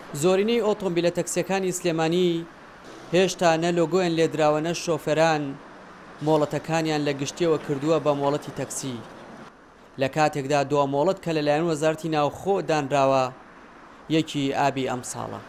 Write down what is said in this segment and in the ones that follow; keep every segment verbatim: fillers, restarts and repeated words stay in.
زۆرینەی ئۆتۆمبیلە تەکسیەکانی سلێمانی هێشتا نە لۆگۆیان لێدراوەنە شۆفێران مۆڵەتەکانیان لە گشتیەوە کردووە بە مۆڵەتی تەکسی لە کاتێکدا دوا مۆڵەت کە لەلایەن وەزارەتی ناوخۆ دانراوە یەکی ئابی ئەم ساڵە.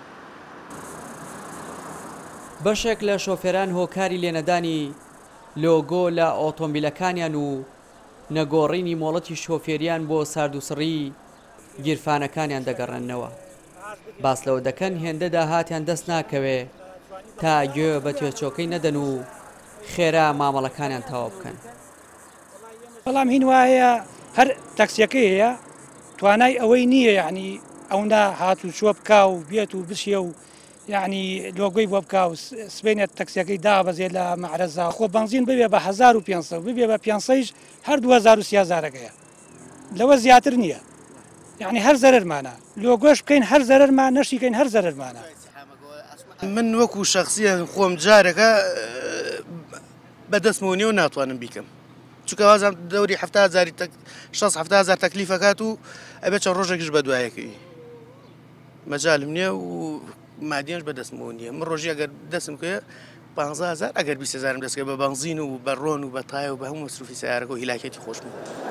بەشێک لە شۆفێران هۆکاری لێنەدانی لۆگۆ لە ئۆتۆمبیلەکانیان و نەگۆڕینی مۆڵەتی شۆفێریان بۆ ساردوسڕی گیرفانەکانیان دەگەڕێنەوە. باس لەوە دەکەن هێندە داهاتیان دەست ناکەوێ تا گوێ بە توێچۆکەی نەدەن و خێرا مامەڵەکانیان تەواو بکەن. بەڵام هین وایە هەر تەکسیەکەی هەیە توانای ئەوەی نییە یعنی ئەونا هات و چوە بکا و بێت و بشیە و یعنی لۆگۆی بۆ بکا و سبینێت تەکسیەکەی دابەزێت لە مەعرەزا خۆ بنزین ببێ بە هەزار و پێنج سەد ببێ بە پێنج سەدیش هەر دوو هەزار و سی هەزارەکەیە لەوە زیاتر نییە. یعنی هەر زەرمانە لۆگۆش بکەین هەر زەرمان نەشیکەین هەر زەرمانە. من وەکو شخصیە خۆم جارێکە بەدەستمەوە و ناتوانم بیکەم چونکە وازم دەوری هەفتە هەزاری شەش هەفتە هەزار تەکلیفەکات و ئەبێ چەند ڕۆژێکیش بە دوایەکەی مەجالم نییە و مادیەش بەدەستمەوە نییە. من ڕۆژی ئەگەر دەستم کرد پانزە هەزار ئەگەر بیست هەزارم دەستکە بە بەنزین و بە ڕۆن و بە تایە و بە هەموو مەسروفی سیارەکە و هیلاکێتی خۆشم.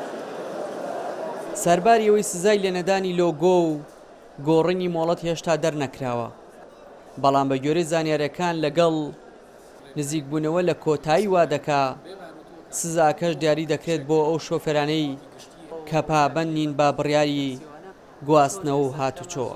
سەرباری ئەوەی سزای لێنەدانی لۆگۆ و گۆڕینی مۆڵەت هێشتا دەرنەکراوە، بەڵام بە گوێرەی زانیاریەکان لەگەڵ نزیکبوونەوە لە کۆتایی وا دەکا سزاکەش دیاری دەکرێت بۆ ئەو شۆفێرانەی کە پابەند نین با بڕیاری گواستنەوە و هاتوچۆوە.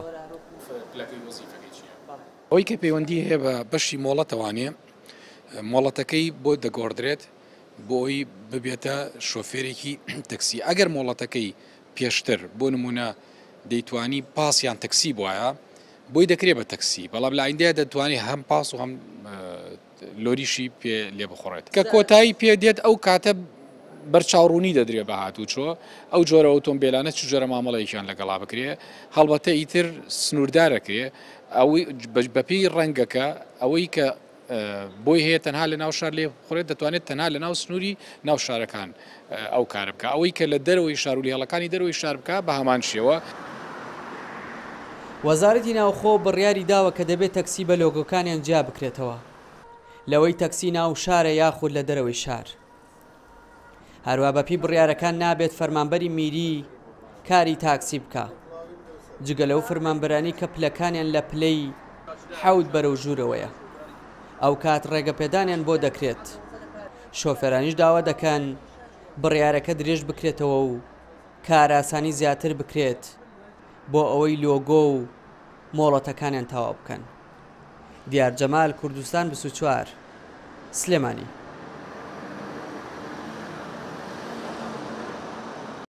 ئەوەی کە پەیوەندی هەیە بە بەشی مۆڵەتەوانێ مۆڵەتەکەی بۆ دەگۆڕدرێت بۆ ئەوی ببێتە شۆفێرێکی تەکسی. ئەگەر مۆڵەتەکەی پێشتر بۆ نمونە دەیتوانی پاسیان تەکسی بواە بۆی دەکرێت بە تەکسی، بەڵام لە ئایندەیە دەتوانێت هەم پاس و هەم لۆریشی پێ لێ بخۆڕێت کە کۆتایی پێ دێت ئەو کاتە بەرچاوڕوونی دەدرێت بە هاتوچۆ ئەو جۆرە ئۆتۆمبیلانە چ جۆرە مامەڵەیەکیان لەگەڵا بکرێ هەڵبەتە ئیتر سنووردارەکرێ ئەوەی بەپێی ڕەنگەکە ئەوەی کە بۆی هەیە تەنها لە ناو شار لێ بخڕێت دەتوانێت تەنها لە ناو سنووری ناو شارەکان ئەو کار بکە. ئەوەی کە لە دەرەوەی شار و لێڵەکانی دەرەوەی شار بکە بە هەمان شێوە. وەزارەتی ناوخۆ بڕیاری داوە کە دەبێت تەکسی بە لۆگۆکانیان جیا بکرێتەوە لەوەی تەکسی ناو شارە یاخود لە دەرەوەی شار. هەروە بەپی بڕیارەکان نابێت فەرمانبەری میری کاری تاکسی بکە جگە لەو فەرمانبەرانی کە پلەکانیان لە پلەی حەوت بەرەو ژوورەوەیە ئەو کات ڕێگەپێدانیان بۆ دەکرێت. شۆفێرانیش داوا دەکەن بڕیارەکە درێژ بکرێتەوە و کاراسانی زیاتر بکرێت بۆ ئەوەی لۆگۆ و مۆڵەتەکانیان تەواو بکەن. دیار جەمال، کوردستان بیست و چوار، سلێمانی.